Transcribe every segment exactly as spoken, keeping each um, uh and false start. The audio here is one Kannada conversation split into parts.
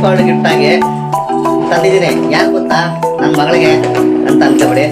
ದೀಪಾವಳಿ ಗಿಫ್ಟ್ ಆಗಿ ತಂದಿದ್ದೀನಿ. ಯಾರು ಗೊತ್ತಾ? ನನ್ನ ಮಗಳಿಗೆ ಅಂತ ಅನ್ಕೋಬೇಡಿ.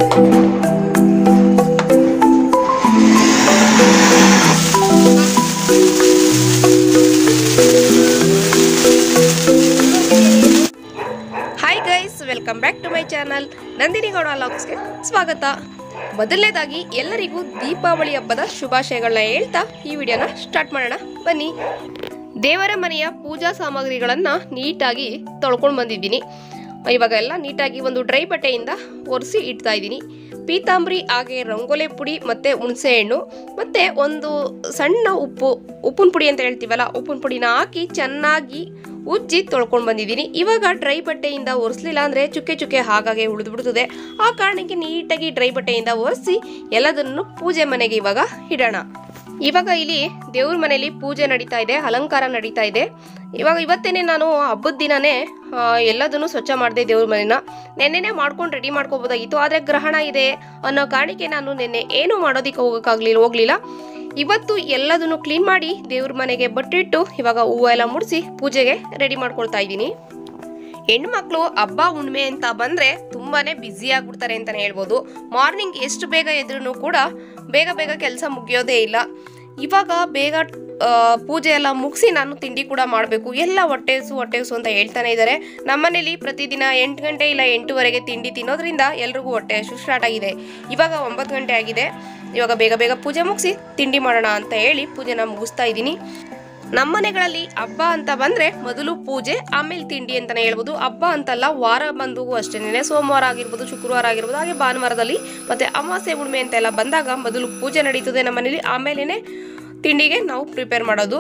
Hi guys, welcome back to my channel Nandini Gowda ವ್ಲಾಗ್ಸ್ಗೆ ಸ್ವಾಗತ. ಮೊದಲನೇದಾಗಿ ಎಲ್ಲರಿಗೂ ದೀಪಾವಳಿ ಹಬ್ಬದ ಶುಭಾಶಯಗಳನ್ನ ಹೇಳ್ತಾ ಈ ವಿಡಿಯೋನ ಸ್ಟಾರ್ಟ್ ಮಾಡೋಣ ಬನ್ನಿ. ದೇವರ ಮನೆಯ ಪೂಜಾ ಸಾಮಗ್ರಿಗಳನ್ನು ನೀಟಾಗಿ ತೊಳ್ಕೊಂಡು ಬಂದಿದ್ದೀನಿ. ಇವಾಗ ಎಲ್ಲ ನೀಟಾಗಿ ಒಂದು ಡ್ರೈ ಬಟ್ಟೆಯಿಂದ ಒರೆಸಿ ಇಡ್ತಾ ಇದ್ದೀನಿ. ಪೀತಾಂಬರಿ ಹಾಗೆ ರಂಗೋಲೆ ಪುಡಿ ಮತ್ತು ಹುಣಸೆ ಹಣ್ಣು ಮತ್ತು ಒಂದು ಸಣ್ಣ ಉಪ್ಪು ಉಪ್ಪಿನ ಪುಡಿ ಅಂತ ಹೇಳ್ತೀವಲ್ಲ, ಉಪ್ಪಿನ ಪುಡಿನ ಹಾಕಿ ಚೆನ್ನಾಗಿ ಉಜ್ಜಿ ತೊಳ್ಕೊಂಡು ಬಂದಿದ್ದೀನಿ. ಇವಾಗ ಡ್ರೈ ಬಟ್ಟೆಯಿಂದ ಒರೆಸಲಿಲ್ಲ ಅಂದರೆ ಚುಕ್ಕೆ ಚುಕ್ಕೆ ಹಾಗಾಗಿ ಉಳಿದು ಬಿಡ್ತದೆ. ಆ ಕಾರಣಕ್ಕೆ ನೀಟಾಗಿ ಡ್ರೈ ಬಟ್ಟೆಯಿಂದ ಒರೆಸಿ ಎಲ್ಲದನ್ನು ಪೂಜೆ ಮನೆಗೆ ಇವಾಗ ಇಡೋಣ. ಇವಾಗ ಇಲ್ಲಿ ದೇವ್ರ ಮನೆಯಲ್ಲಿ ಪೂಜೆ ನಡೀತಾ ಇದೆ, ಅಲಂಕಾರ ನಡೀತಾ ಇದೆ. ಇವಾಗ ಇವತ್ತೇನೆ ನಾನು ಹಬ್ಬದ ದಿನನೇ ಎಲ್ಲದನ್ನು ಸ್ವಚ್ಛ ಮಾಡಿದೆ. ದೇವ್ರ ಮನೆನ ನೆನ್ನೆನೇ ಮಾಡ್ಕೊಂಡು ರೆಡಿ ಮಾಡ್ಕೋಬೋದಾಗಿತ್ತು, ಆದರೆ ಗ್ರಹಣ ಇದೆ ಅನ್ನೋ ಕಾರಣಕ್ಕೆ ನಾನು ನಿನ್ನೆ ಏನು ಮಾಡೋದಕ್ಕೆ ಹೋಗೋಕ್ಕಾಗಲಿಲ್ಲ ಹೋಗಲಿಲ್ಲ ಇವತ್ತು ಎಲ್ಲದನ್ನು ಕ್ಲೀನ್ ಮಾಡಿ ದೇವ್ರ ಮನೆಗೆ ಬಟ್ಟಿಟ್ಟು ಇವಾಗ ಹೂವು ಎಲ್ಲ ಮುಡಿಸಿ ಪೂಜೆಗೆ ರೆಡಿ ಮಾಡ್ಕೊಳ್ತಾ ಇದ್ದೀನಿ. ಹೆಣ್ಮಕ್ಳು ಹಬ್ಬ ಹುಣ್ಣಿಮೆ ಅಂತ ಬಂದರೆ ತುಂಬಾ ಬ್ಯುಸಿ ಆಗಿಬಿಡ್ತಾರೆ ಅಂತಲೇ ಹೇಳ್ಬೋದು. ಮಾರ್ನಿಂಗ್ ಎಷ್ಟು ಬೇಗ ಎದ್ರೂ ಕೂಡ ಬೇಗ ಬೇಗ ಕೆಲಸ ಮುಗಿಯೋದೇ ಇಲ್ಲ. ಇವಾಗ ಬೇಗ ಪೂಜೆ ಎಲ್ಲ ಮುಗಿಸಿ ನಾನು ತಿಂಡಿ ಕೂಡ ಮಾಡಬೇಕು. ಎಲ್ಲ ಹೊಟ್ಟೆಸು ಹೊಟ್ಟೆಸು ಅಂತ ಹೇಳ್ತಾನೆ ಇದ್ದಾರೆ. ನಮ್ಮನೇಲಿ ಪ್ರತಿದಿನ ಎಂಟು ಗಂಟೆ ಇಲ್ಲ ಎಂಟೂವರೆಗೆ ತಿಂಡಿ ತಿನ್ನೋದ್ರಿಂದ ಎಲ್ರಿಗೂ ಹೊಟ್ಟೆ ಹಸು ಸ್ಟಾರ್ಟ್ ಆಗಿದೆ. ಇವಾಗ ಒಂಬತ್ತು ಗಂಟೆ ಆಗಿದೆ. ಇವಾಗ ಬೇಗ ಬೇಗ ಪೂಜೆ ಮುಗಿಸಿ ತಿಂಡಿ ಮಾಡೋಣ ಅಂತ ಹೇಳಿ ಪೂಜೆನ ಮುಗಿಸ್ತಾ ಇದ್ದೀನಿ. ನಮ್ಮ ಮನೆಗಳಲ್ಲಿ ಹಬ್ಬ ಅಂತ ಬಂದರೆ ಮೊದಲು ಪೂಜೆ, ಆಮೇಲೆ ತಿಂಡಿ ಅಂತಲೇ ಹೇಳ್ಬೋದು. ಹಬ್ಬ ಅಂತಲ್ಲ, ವಾರ ಬಂದು ಅಷ್ಟೇನೆ. ಸೋಮವಾರ ಆಗಿರ್ಬೋದು, ಶುಕ್ರವಾರ ಆಗಿರ್ಬೋದು, ಹಾಗೆ ಭಾನುವಾರದಲ್ಲಿ ಮತ್ತು ಅಮಾವಾಸ್ಯೆ ಹುಣ್ಣಿಮೆ ಅಂತೆಲ್ಲ ಬಂದಾಗ ಮೊದಲು ಪೂಜೆ ನಡೀತದೆ ನಮ್ಮ ಮನೇಲಿ, ಆಮೇಲೆ ತಿಂಡಿಗೆ ನಾವು ಪ್ರಿಪೇರ್ ಮಾಡೋದು.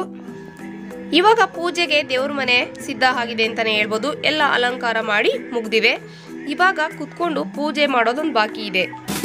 ಇವಾಗ ಪೂಜೆಗೆ ದೇವ್ರ ಮನೆ ಸಿದ್ಧ ಆಗಿದೆ ಅಂತಲೇ ಹೇಳ್ಬೋದು. ಎಲ್ಲ ಅಲಂಕಾರ ಮಾಡಿ ಮುಗ್ದಿವೆ. ಇವಾಗ ಕುತ್ಕೊಂಡು ಪೂಜೆ ಮಾಡೋದೊಂದು ಬಾಕಿ ಇದೆ.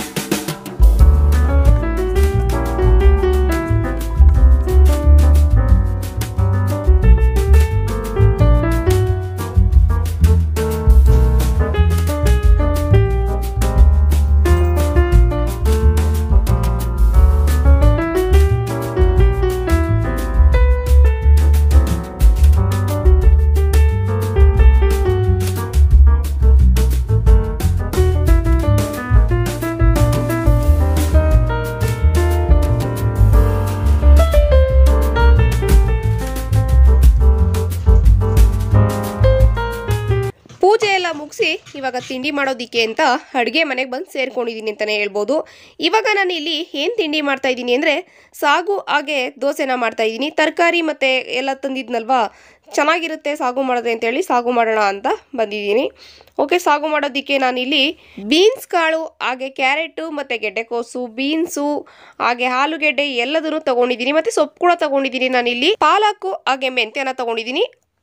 ಪೂಜೆ ಎಲ್ಲ ಮುಗಿಸಿ ಇವಾಗ ತಿಂಡಿ ಮಾಡೋದಿಕ್ಕೆ ಅಂತ ಅಡುಗೆ ಮನೆಗೆ ಬಂದು ಸೇರ್ಕೊಂಡಿದ್ದೀನಿ ಅಂತಲೇ ಹೇಳ್ಬೋದು. ಇವಾಗ ನಾನು ಇಲ್ಲಿ ಏನು ತಿಂಡಿ ಮಾಡ್ತಾ ಇದ್ದೀನಿ ಅಂದರೆ ಸಾಗು ಹಾಗೆ ದೋಸೆನ ಮಾಡ್ತಾ ಇದ್ದೀನಿ. ತರಕಾರಿ ಮತ್ತು ಎಲ್ಲ ತಂದಿದ್ನಲ್ವಾ, ಚೆನ್ನಾಗಿರುತ್ತೆ ಸಾಗು ಮಾಡೋದು ಅಂತೇಳಿ ಸಾಗು ಮಾಡೋಣ ಅಂತ ಬಂದಿದ್ದೀನಿ. ಓಕೆ, ಸಾಗು ಮಾಡೋದಕ್ಕೆ ನಾನಿಲ್ಲಿ ಬೀನ್ಸ್ ಕಾಳು ಹಾಗೆ ಕ್ಯಾರೆಟು ಮತ್ತು ಗೆಡ್ಡೆಕೋಸು, ಬೀನ್ಸು ಹಾಗೆ ಆಲೂಗೆಡ್ಡೆ ಎಲ್ಲದನ್ನು ತೊಗೊಂಡಿದ್ದೀನಿ. ಮತ್ತು ಸೊಪ್ಪು ಕೂಡ ತೊಗೊಂಡಿದ್ದೀನಿ. ನಾನಿಲ್ಲಿ ಪಾಲಕ್ಕು ಹಾಗೆ ಮೆಂತ್ಯನ ತೊಗೊಂಡಿದ್ದೀನಿ.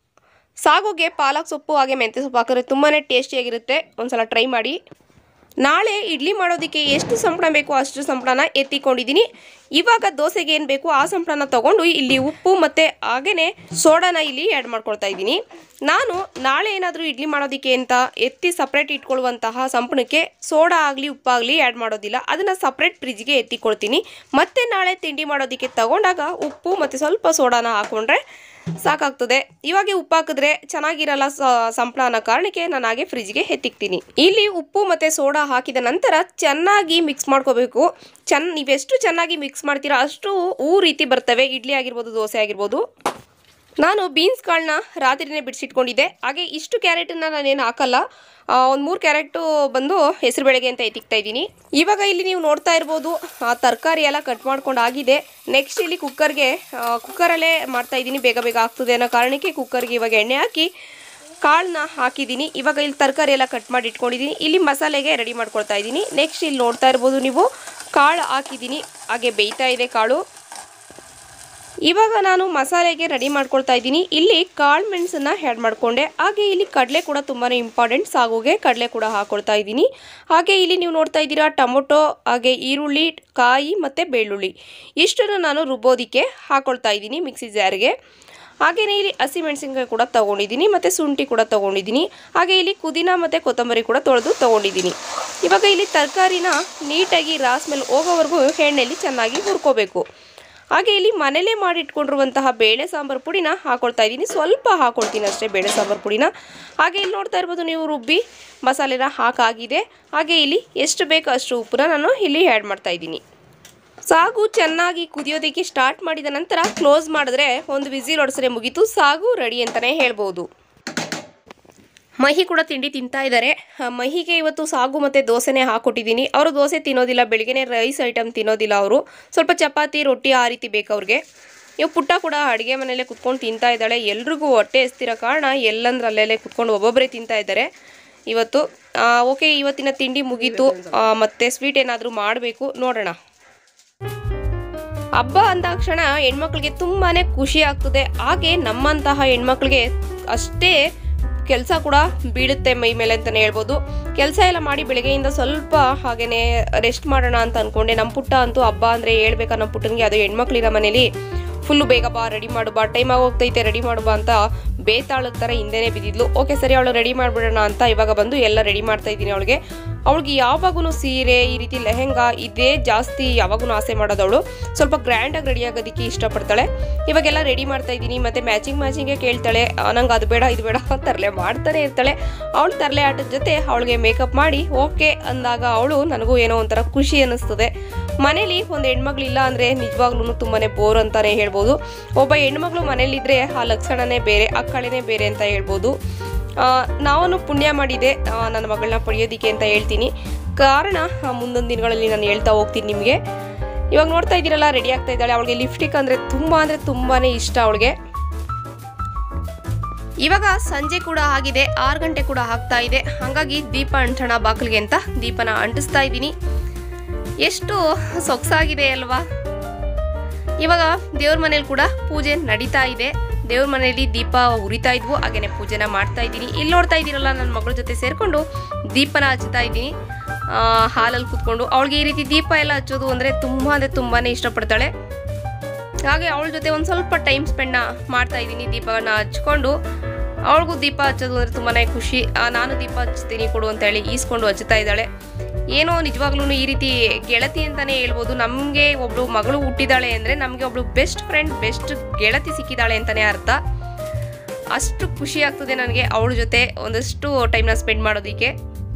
ಸಾಗುಗೆ ಪಾಲಕ್ ಸೊಪ್ಪು ಹಾಗೆ ಮೆಂತ್ಯ ಸೊಪ್ಪು ಹಾಕಿದ್ರೆ ತುಂಬಾ ಟೇಸ್ಟಿಯಾಗಿರುತ್ತೆ. ಒಂದ್ಸಲ ಟ್ರೈ ಮಾಡಿ. ನಾಳೆ ಇಡ್ಲಿ ಮಾಡೋದಕ್ಕೆ ಎಷ್ಟು ಸಂಪಳ ಬೇಕೋ ಅಷ್ಟು ಸಂಪಳನ ಎತ್ತಿಕೊಂಡಿದ್ದೀನಿ. ಇವಾಗ ದೋಸೆಗೆ ಏನು ಬೇಕು ಆ ಸಂಪಳನ ತೊಗೊಂಡು ಇಲ್ಲಿ ಉಪ್ಪು ಮತ್ತು ಹಾಗೆಯೇ ಸೋಡಾನ ಇಲ್ಲಿ ಆ್ಯಡ್ ಮಾಡ್ಕೊಳ್ತಾ ಇದ್ದೀನಿ. ನಾನು ನಾಳೆ ಏನಾದರೂ ಇಡ್ಲಿ ಮಾಡೋದಕ್ಕೆ ಅಂತ ಎತ್ತಿ ಸಪ್ರೇಟ್ ಇಟ್ಕೊಳ್ಳುವಂತಹ ಸಂಪಣಕ್ಕೆ ಸೋಡಾ ಆಗಲಿ ಉಪ್ಪಾಗಲಿ ಆ್ಯಡ್ ಮಾಡೋದಿಲ್ಲ. ಅದನ್ನು ಸಪ್ರೇಟ್ ಫ್ರಿಜ್ಗೆ ಎತ್ತಿಕೊಳ್ತೀನಿ. ಮತ್ತು ನಾಳೆ ತಿಂಡಿ ಮಾಡೋದಕ್ಕೆ ತಗೊಂಡಾಗ ಉಪ್ಪು ಮತ್ತು ಸ್ವಲ್ಪ ಸೋಡಾನ ಹಾಕ್ಕೊಂಡ್ರೆ ಸಾಕಾಗ್ತದೆ. ಇವಾಗ ಉಪ್ಪು ಹಾಕಿದ್ರೆ ಚೆನ್ನಾಗಿರಲ್ಲ ಸಂಪಳ ಅನ್ನೋ ಕಾರಣಕ್ಕೆ ನಾನು ಹಾಗೆ ಫ್ರಿಜ್ಗೆ ಎತ್ತಿಕ್ತೀನಿ. ಇಲ್ಲಿ ಉಪ್ಪು ಮತ್ತು ಸೋಡಾ ಹಾಕಿದ ನಂತರ ಚೆನ್ನಾಗಿ ಮಿಕ್ಸ್ ಮಾಡ್ಕೋಬೇಕು. ಚೆನ್ನ ನೀವೆಷ್ಟು ಚೆನ್ನಾಗಿ ಮಿಕ್ಸ್ ಮಾಡ್ತೀರಾ ಅಷ್ಟು ಹೂ ರೀತಿ ಬರ್ತವೆ, ಇಡ್ಲಿ ಆಗಿರ್ಬೋದು, ದೋಸೆ ಆಗಿರ್ಬೋದು. ನಾನು ಬೀನ್ಸ್ ಕಾಳನ್ನ ರಾತ್ರಿನೇ ಬಿಡಿಸಿಟ್ಕೊಂಡಿದ್ದೆ. ಹಾಗೆ ಇಷ್ಟು ಕ್ಯಾರೆಟನ್ನು ನಾನೇನು ಹಾಕಲ್ಲ, ಒಂದು ಮೂರು ಕ್ಯಾರೆಟು ಬಂದು ಹೆಸರು ಬೇಳೆಗೆ ಅಂತ ಎತ್ತಿಕ್ತಾ ಇದ್ದೀನಿ. ಇವಾಗ ಇಲ್ಲಿ ನೀವು ನೋಡ್ತಾ ಇರ್ಬೋದು ತರಕಾರಿ ಎಲ್ಲ ಕಟ್ ಮಾಡ್ಕೊಂಡು ಆಗಿದೆ. ನೆಕ್ಸ್ಟ್ ಇಲ್ಲಿ ಕುಕ್ಕರ್ಗೆ ಕುಕ್ಕರಲ್ಲೇ ಮಾಡ್ತಾ ಇದ್ದೀನಿ, ಬೇಗ ಬೇಗ ಆಗ್ತದೆ ಅನ್ನೋ ಕಾರಣಕ್ಕೆ ಕುಕ್ಕರ್ಗೆ ಇವಾಗ ಎಣ್ಣೆ ಹಾಕಿ ಕಾಳನ್ನ ಹಾಕಿದ್ದೀನಿ. ಇವಾಗ ಇಲ್ಲಿ ತರಕಾರಿ ಎಲ್ಲ ಕಟ್ ಮಾಡಿ ಇಟ್ಕೊಂಡಿದ್ದೀನಿ. ಇಲ್ಲಿ ಮಸಾಲೆಗೆ ರೆಡಿ ಮಾಡ್ಕೊಳ್ತಾ ಇದ್ದೀನಿ. ನೆಕ್ಸ್ಟ್ ಇಲ್ಲಿ ನೋಡ್ತಾ ಇರ್ಬೋದು ನೀವು ಕಾಳು ಹಾಕಿದ್ದೀನಿ, ಹಾಗೆ ಬೇಯ್ತಾ ಇದೆ ಕಾಳು. ಇವಾಗ ನಾನು ಮಸಾಲೆಗೆ ರೆಡಿ ಮಾಡ್ಕೊಳ್ತಾ ಇದ್ದೀನಿ. ಇಲ್ಲಿ ಕಾಳು ಮೆಣಸನ್ನು ಆ್ಯಡ್ ಮಾಡಿಕೊಂಡೆ. ಹಾಗೆ ಇಲ್ಲಿ ಕಡಲೆ ಕೂಡ ತುಂಬಾ ಇಂಪಾರ್ಟೆಂಟ್, ಸಾಗುಗೆ ಕಡಲೆ ಕೂಡ ಹಾಕ್ಕೊಳ್ತಾ ಇದ್ದೀನಿ. ಹಾಗೆ ಇಲ್ಲಿ ನೀವು ನೋಡ್ತಾ ಇದ್ದೀರಾ ಟೊಮೊಟೊ ಹಾಗೆ ಈರುಳ್ಳಿ, ಕಾಯಿ ಮತ್ತು ಬೆಳ್ಳುಳ್ಳಿ ಇಷ್ಟನ್ನು ನಾನು ರುಬ್ಬೋದಕ್ಕೆ ಹಾಕ್ಕೊಳ್ತಾ ಇದ್ದೀನಿ ಮಿಕ್ಸಿ ಜಾರ್ಗೆ. ಹಾಗೆಯೇ ಇಲ್ಲಿ ಹಸಿಮೆಣಸಿನಕಾಯಿ ಕೂಡ ತೊಗೊಂಡಿದ್ದೀನಿ ಮತ್ತು ಶುಂಠಿ ಕೂಡ ತೊಗೊಂಡಿದ್ದೀನಿ. ಹಾಗೆ ಇಲ್ಲಿ ಪುದೀನ ಮತ್ತು ಕೊತ್ತಂಬರಿ ಕೂಡ ತೊಳೆದು ತೊಗೊಂಡಿದ್ದೀನಿ. ಇವಾಗ ಇಲ್ಲಿ ತರಕಾರಿನ ನೀಟಾಗಿ ರಾಸ್ ಮೇಲೆ ಹೋಗೋವರೆಗೂ ಎಣ್ಣೆಯಲ್ಲಿ ಚೆನ್ನಾಗಿ ಹುರ್ಕೋಬೇಕು. ಹಾಗೆ ಇಲ್ಲಿ ಮನೇಲೇ ಮಾಡಿಟ್ಕೊಂಡಿರುವಂತಹ ಬೇಳೆ ಸಾಂಬಾರು ಪುಡಿನ ಹಾಕೊಳ್ತಾ ಇದ್ದೀನಿ. ಸ್ವಲ್ಪ ಹಾಕೊಳ್ತೀನಿ ಅಷ್ಟೇ ಬೇಳೆ ಸಾಂಬಾರು ಪುಡಿನ. ಹಾಗೆ ಇಲ್ಲಿ ನೋಡ್ತಾ ಇರ್ಬೋದು ನೀವು ರುಬ್ಬಿ ಮಸಾಲೆನ ಹಾಕಾಗಿದೆ. ಹಾಗೆ ಇಲ್ಲಿ ಎಷ್ಟು ಬೇಕೋ ಅಷ್ಟು ಉಪ್ಪನ್ನ ನಾನು ಇಲ್ಲಿ ಆ್ಯಡ್ ಮಾಡ್ತಾ ಇದ್ದೀನಿ. ಸಾಗು ಚೆನ್ನಾಗಿ ಕುದಿಯೋದಕ್ಕೆ ಸ್ಟಾರ್ಟ್ ಮಾಡಿದ ನಂತರ ಕ್ಲೋಸ್ ಮಾಡಿದ್ರೆ ಒಂದು ವಿಸಿಲ್ ಹೊಡೆಸ್ರೆ ಮುಗೀತು, ಸಾಗು ರೆಡಿ ಅಂತಲೇ ಹೇಳ್ಬೋದು. ಮಹಿ ಕೂಡ ತಿಂಡಿ ತಿಂತಾ ಇದ್ದಾರೆ. ಮಹಿಗೆ ಇವತ್ತು ಸಾಗು ಮತ್ತು ದೋಸೆನೇ ಹಾಕ್ಕೊಟ್ಟಿದ್ದೀನಿ. ಅವರು ದೋಸೆ ತಿನ್ನೋದಿಲ್ಲ, ಬೆಳಿಗ್ಗೆ ರೈಸ್ ಐಟಮ್ ತಿನ್ನೋದಿಲ್ಲ. ಅವರು ಸ್ವಲ್ಪ ಚಪಾತಿ ರೊಟ್ಟಿ ಆ ರೀತಿ ಬೇಕು ಅವ್ರಿಗೆ. ಇವು ಪುಟ್ಟ ಕೂಡ ಅಡುಗೆ ಮನೆಯಲ್ಲೇ ಕುತ್ಕೊಂಡು ತಿಂತಾ ಇದ್ದಾಳೆ. ಎಲ್ರಿಗೂ ಹೊಟ್ಟೆ ಎಸ್ತಿರೋ ಕಾರಣ ಎಲ್ಲಂದ್ರೆ ಅಲ್ಲೆಲ್ಲೇ ಕುತ್ಕೊಂಡು ಒಬ್ಬೊಬ್ಬರೇ ತಿಂತಾ ಇದ್ದಾರೆ ಇವತ್ತು. ಓಕೆ, ಇವತ್ತಿನ ತಿಂಡಿ ಮುಗೀತು. ಮತ್ತು ಸ್ವೀಟ್ ಏನಾದರೂ ಮಾಡಬೇಕು, ನೋಡೋಣ. ಹಬ್ಬ ಅಂದಾಕ್ಷಣ ಹೆಣ್ಮಕ್ಳಿಗೆ ತುಂಬಾ ಖುಷಿ ಆಗ್ತದೆ. ಹಾಗೆ ನಮ್ಮಂತಹ ಹೆಣ್ಮಕ್ಳಿಗೆ ಅಷ್ಟೇ ಕೆಲಸ ಕೂಡ ಬೀಳುತ್ತೆ ಮೈ ಮೇಲೆ ಅಂತಲೇ ಹೇಳ್ಬೋದು. ಕೆಲಸ ಎಲ್ಲ ಮಾಡಿ ಬೆಳಗ್ಗೆಯಿಂದ ಸ್ವಲ್ಪ ಹಾಗೇ ರೆಸ್ಟ್ ಮಾಡೋಣ ಅಂತ ಅಂದ್ಕೊಂಡೆ. ನಮ್ಮ ಪುಟ್ಟ ಅಂತೂ ಹಬ್ಬ ಅಂದರೆ ಹೇಳ್ಬೇಕಾ, ನಮ್ಮ ಪುಟ್ಟನಿಗೆ ಅದು ಹೆಣ್ಮಕ್ಳಿರೋ ಮನೇಲಿ ಫುಲ್ಲು ಬೇಗ ಬಾ, ರೆಡಿ ಮಾಡು ಬಾ, ಟೈಮ್ ಆಗೋಗ್ತೈತೆ ರೆಡಿ ಮಾಡು ಬಾ ಅಂತ ಬೇತಾಳದ ಥರ ಹಿಂದೆನೇ ಬಿದ್ದಿದ್ಲು. ಓಕೆ ಸರಿ, ಅವಳು ರೆಡಿ ಮಾಡಿಬಿಡೋಣ ಅಂತ ಇವಾಗ ಬಂದು ಎಲ್ಲ ರೆಡಿ ಮಾಡ್ತಾ ಇದ್ದೀನಿ ಅವಳಿಗೆ. ಅವಳಿಗೆ ಯಾವಾಗೂ ಸೀರೆ ಈ ರೀತಿ ಲೆಹೆಂಗಾ ಇದೇ ಜಾಸ್ತಿ ಯಾವಾಗೂ ಆಸೆ ಮಾಡೋದವಳು. ಸ್ವಲ್ಪ ಗ್ರ್ಯಾಂಡಾಗಿ ರೆಡಿ ಆಗೋದಕ್ಕೆ ಇಷ್ಟಪಡ್ತಾಳೆ. ಇವಾಗೆಲ್ಲ ರೆಡಿ ಮಾಡ್ತಾ ಇದ್ದೀನಿ. ಮತ್ತು ಮ್ಯಾಚಿಂಗ್ ಮ್ಯಾಚಿಂಗೇ ಕೇಳ್ತಾಳೆ. ನಂಗೆ ಅದು ಬೇಡ ಇದು ಬೇಡ ತರಲೆ ಮಾಡ್ತಾನೆ ಇರ್ತಾಳೆ. ಅವಳು ತರಲೆ ಆಟದ ಜೊತೆ ಅವಳಿಗೆ ಮೇಕಪ್ ಮಾಡಿ ಓಕೆ ಅಂದಾಗ ಅವಳು ನನಗೂ ಏನೋ ಒಂಥರ ಖುಷಿ ಅನ್ನಿಸ್ತದೆ. ಮನೇಲಿ ಒಂದು ಹೆಣ್ಮಕ್ಳು ಇಲ್ಲ ಅಂದರೆ ನಿಜವಾಗ್ಲೂ ತುಂಬಾ ಬೋರ್ ಅಂತಲೇ ಹೇಳ್ಬೋದು. ಒಬ್ಬ ಹೆಣ್ಮಕ್ಳು ಮನೇಲಿದ್ದರೆ ಆ ಲಕ್ಷಣನೇ ಬೇರೆ, ಆ ಕಳೆನೇ ಬೇರೆ ಅಂತ ಹೇಳ್ಬೋದು. ನಾನು ಪುಣ್ಯ ಮಾಡಿದೆ ನನ್ನ ಮಗಳನ್ನ ಪಡೆಯೋದಿಕ್ಕೆ ಅಂತ ಹೇಳ್ತೀನಿ. ಕಾರಣ ಮುಂದೊಂದು ದಿನಗಳಲ್ಲಿ ನಾನು ಹೇಳ್ತಾ ಹೋಗ್ತೀನಿ ನಿಮಗೆ. ಇವಾಗ ನೋಡ್ತಾ ಇದ್ದೀರಲ್ಲ, ರೆಡಿ ಆಗ್ತಾ ಇದ್ದಾಳೆ. ಅವಳಿಗೆ ಲಿಪ್ಸ್ಟಿಕ್ ಅಂದರೆ ತುಂಬ ಅಂದರೆ ತುಂಬಾ ಇಷ್ಟ ಅವಳಿಗೆ. ಇವಾಗ ಸಂಜೆ ಕೂಡ ಆಗಿದೆ, ಆರು ಗಂಟೆ ಕೂಡ ಆಗ್ತಾ ಇದೆ. ಹಾಗಾಗಿ ದೀಪ ಅಂಟೋಣ ಬಾಗಿಲಿಗೆ ಅಂತ ದೀಪನ ಅಂಟಿಸ್ತಾ ಇದ್ದೀನಿ. ಎಷ್ಟು ಸೊಗಸಾಗಿದೆ ಅಲ್ವಾ. ಇವಾಗ ದೇವ್ರ ಮನೇಲಿ ಕೂಡ ಪೂಜೆ ನಡೀತಾ ಇದೆ. ದೇವ್ರ ಮನೆಯಲ್ಲಿ ದೀಪ ಉರಿತಾ ಇದ್ವು, ಹಾಗೇನೆ ಪೂಜೆನ ಮಾಡ್ತಾ ಇದ್ದೀನಿ. ಇಲ್ಲಿ ನೋಡ್ತಾ ಇದ್ದೀರಲ್ಲ, ನನ್ನ ಮಗಳ ಜೊತೆ ಸೇರಿಕೊಂಡು ದೀಪನ ಹಚ್ತಾ ಇದ್ದೀನಿ ಹಾಲಲ್ಲಿ ಕೂತ್ಕೊಂಡು. ಅವಳಿಗೆ ಈ ರೀತಿ ದೀಪ ಎಲ್ಲ ಹಚ್ಚೋದು ಅಂದರೆ ತುಂಬ ಅಂದರೆ ತುಂಬಾ ಇಷ್ಟಪಡ್ತಾಳೆ. ಹಾಗೆ ಅವಳ ಜೊತೆ ಒಂದು ಸ್ವಲ್ಪ ಟೈಮ್ ಸ್ಪೆಂಡ್ನ ಮಾಡ್ತಾ ಇದ್ದೀನಿ. ದೀಪನ ಹಚ್ಕೊಂಡು ಅವಳಿಗೂ ದೀಪ ಹಚ್ಚೋದು ಅಂದರೆ ತುಂಬಾ ಖುಷಿ. ನಾನು ದೀಪ ಹಚ್ತೀನಿ ಕೊಡು ಅಂತ ಹೇಳಿ ಈಸ್ಕೊಂಡು ಹಚ್ಚುತ್ತಾ ಇದ್ದಾಳೆ. ಏನೋ ನಿಜವಾಗ್ಲೂ ಈ ರೀತಿ ಗೆಳತಿ ಅಂತಲೇ ಹೇಳ್ಬೋದು. ನಮಗೆ ಒಬ್ಳು ಮಗಳು ಹುಟ್ಟಿದಾಳೆ ಅಂದರೆ ನಮಗೆ ಒಬ್ಳು ಬೆಸ್ಟ್ ಫ್ರೆಂಡ್, ಬೆಸ್ಟ್ ಗೆಳತಿ ಸಿಕ್ಕಿದ್ದಾಳೆ ಅಂತಲೇ ಅರ್ಥ. ಅಷ್ಟು ಖುಷಿ ಆಗ್ತದೆ ನನಗೆ ಅವಳ ಜೊತೆ ಒಂದಷ್ಟು ಟೈಮ್ನ ಸ್ಪೆಂಡ್ ಮಾಡೋದಕ್ಕೆ.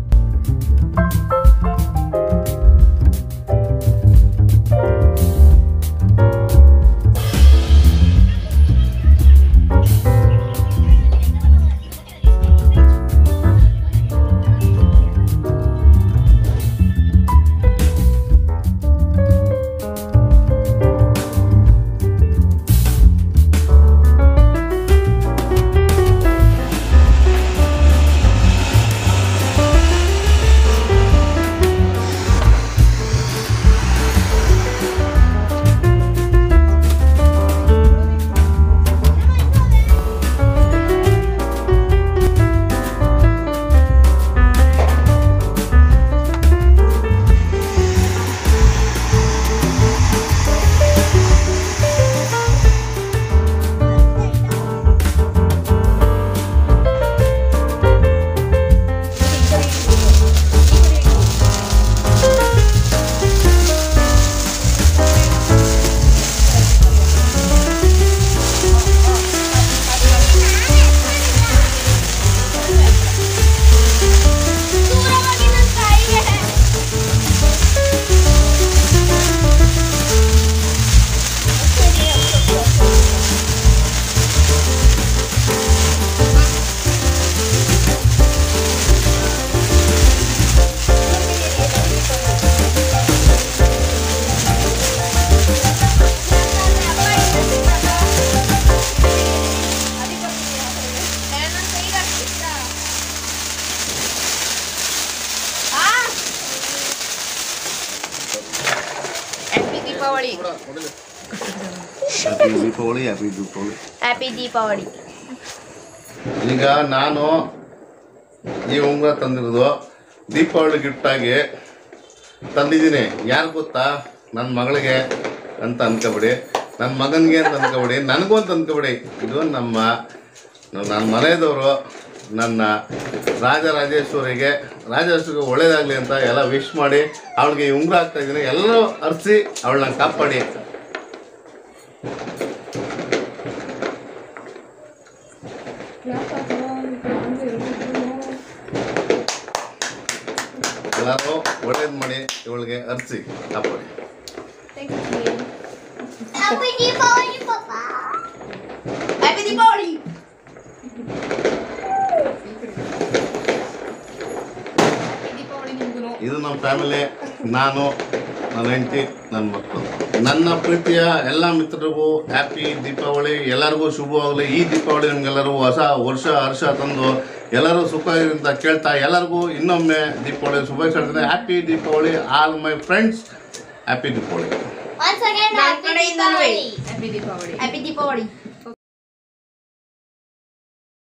Deepavali happy Deepavali happy Deepavali happy Deepavali. ಈಗ ನಾನು ಈ ಉಂಗುರ ತಂದಿರೋದು ದೀಪಾವಳಿ ಗಿಫ್ಟಾಗಿ ತಂದಿದ್ದೀನಿ. ಯಾರು ಗೊತ್ತಾ? ನನ್ನ ಮಗಳಿಗೆ ಅಂತ ಅನ್ಕೋಬೇಡಿ, ನನ್ನ ಮಗನಿಗೆ ಅಂತ ಅನ್ಕೋಬೇಡಿ, ನನಗೂ ಅಂತ ಅನ್ಕೋಬೇಡಿ. ಇದು ನಮ್ಮ ನನ್ನ ಮನೆಯದವರು ನನ್ನ ರಾಜರಾಜೇಶ್ವರಿಗೆ ರಾಜೇಶ್ವರಿಗೆ ಒಳ್ಳೇದಾಗಲಿ ಅಂತ ಎಲ್ಲ ವಿಶ್ ಮಾಡಿ ಅವಳಿಗೆ ಉಂಗುರ ಹಾಕ್ತಾಯಿದ್ದೀನಿ. ಎಲ್ಲರೂ ಅರಿಸಿ ಅವಳನ್ನ ಕಾಪಾಡಿ. ಎಲ್ಲರೂ ಒಳ್ಳೇದು ಮಾಡಿ ಇವಳಿಗೆ ಅರ್ಸಿ ಹಾಕೊಳ್ಳಿ. Happy Deepavali, Papa. Happy Deepavali. ಇದು ನಮ್ಮ ಫ್ಯಾಮಿಲಿ, ನಾನು, ನನ್ನ ಹೆಂಡತಿ, ನನ್ನ ಮಕ್ಕಳು. ನನ್ನ ಪ್ರೀತಿಯ ಎಲ್ಲ ಮಿತ್ರರಿಗೂ ಹ್ಯಾಪಿ ದೀಪಾವಳಿ. ಎಲ್ಲರಿಗೂ ಶುಭವಾಗಲಿ. ಈ ದೀಪಾವಳಿ ನಿಮ್ಗೆಲ್ಲರಿಗೂ ಹೊಸ ವರ್ಷ ಹರ್ಷ ತಂದು ಎಲ್ಲರೂ ಸುಖ ಅಂತ ಕೇಳ್ತಾ ಎಲ್ಲರಿಗೂ ಇನ್ನೊಮ್ಮೆ ದೀಪಾವಳಿ ಶುಭಾಶಯ ಹೇಳ್ತೀನಿ. Happy Deepavali all my friends. Happy Deepavali. Once again, Happy Deepavali. Happy Deepavali. Happy Deepavali.